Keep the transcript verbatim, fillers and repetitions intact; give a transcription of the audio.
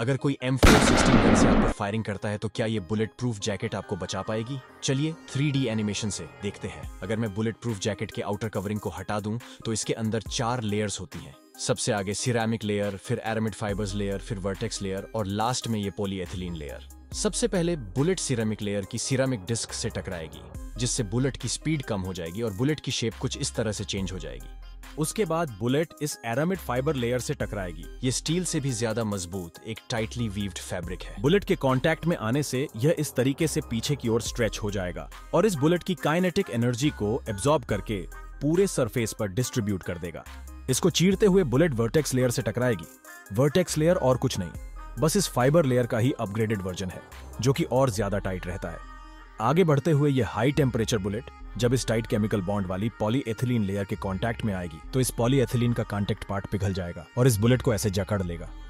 अगर कोई M four sixteen gun से आप पर फायरिंग करता है तो क्या ये बुलेट प्रूफ जैकेट आपको बचा पाएगी? चलिए थ्री डी एनिमेशन से देखते हैं। अगर मैं बुलेट प्रूफ जैकेट के आउटर कवरिंग को हटा दूं तो इसके अंदर चार लेयर्स होती हैं। सबसे आगे सिरेमिक लेयर, फिर एरामिड फाइबर्स लेयर, फिर वर्टेक्स लेयर और लास्ट में ये पॉलीएथिलीन लेयर। सबसे पहले बुलेट सिरेमिक लेयर की सिरेमिक डिस्क से टकराएगी, जिससे बुलेट की स्पीड कम हो जाएगी और बुलेट की शेप कुछ इस तरह से चेंज हो जाएगी। उसके बाद बुलेट इस एरामिड फाइबर लेयर से टकराएगी। ये स्टील से भी ज्यादा मजबूत एक टाइटली वीव्ड फैब्रिक है। बुलेट के कांटेक्ट में आने से यह इस तरीके से पीछे की ओर स्ट्रेच हो जाएगा और इस बुलेट की काइनेटिक एनर्जी को एब्जॉर्ब करके पूरे सरफेस पर डिस्ट्रीब्यूट कर देगा। इसको चीरते हुए बुलेट वर्टेक्स लेयर से टकराएगी। वर्टेक्स लेयर और कुछ नहीं, बस इस फाइबर लेयर का ही अपग्रेडेड वर्जन है, जो कि और ज्यादा टाइट रहता है। आगे बढ़ते हुए यह हाई टेम्परेचर बुलेट जब इस टाइट केमिकल बॉन्ड वाली पॉलीएथिलीन लेयर के कांटेक्ट में आएगी तो इस पॉलीएथिलीन का कांटेक्ट पार्ट पिघल जाएगा और इस बुलेट को ऐसे जकड़ लेगा।